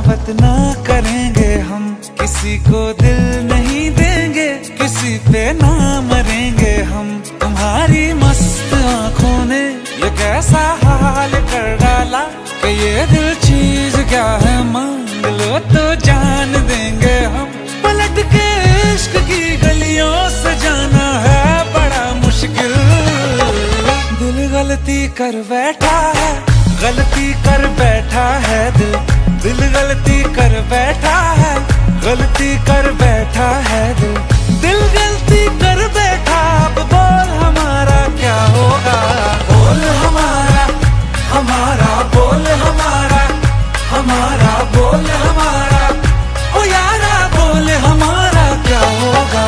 मोहब्बत ना करेंगे हम, किसी को दिल नहीं देंगे, किसी पे ना मरेंगे हम। तुम्हारी मस्त आंखों ने ये कैसा हाल कर डाला कि ये दिल चीज क्या है, मांग लो तो जान देंगे हम। पलट के इश्क की गलियों से जाना है बड़ा मुश्किल। दिल गलती कर बैठा है, गलती कर बैठा है दिल। दिल गलती कर बैठा है, गलती कर बैठा है दिल। दिल गलती कर बैठा, अब बोल हमारा क्या होगा। बोल हमारा, हमारा बोल हमारा, हमारा बोल हमारा, ओ यारा बोल हमारा क्या होगा।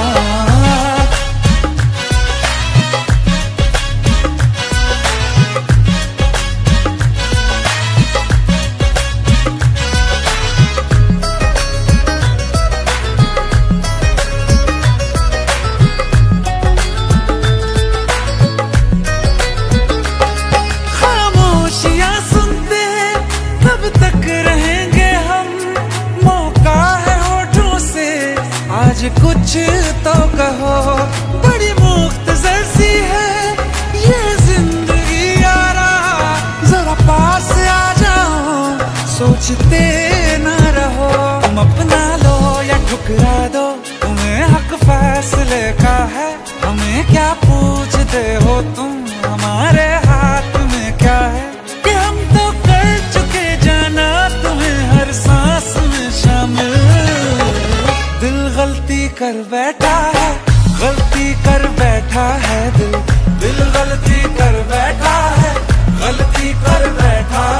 कुछ तो कहो, बड़ी मुख्तसर सी है ये जिंदगी यारा। जरा पास आ जाओ, सोचते न रहो। तुम अपना लो या ठुकरा दो, तुम्हें हक फैसले का है। हमें क्या पूछते हो तुम, हमारे हाथ में क्या है कि हम तो कर चुके जाना तुम्हें हर सांस में शामिल। दिल गलती कर बैठा है, गलती कर बैठा है दिल। दिल गलती कर बैठा है, गलती कर बैठा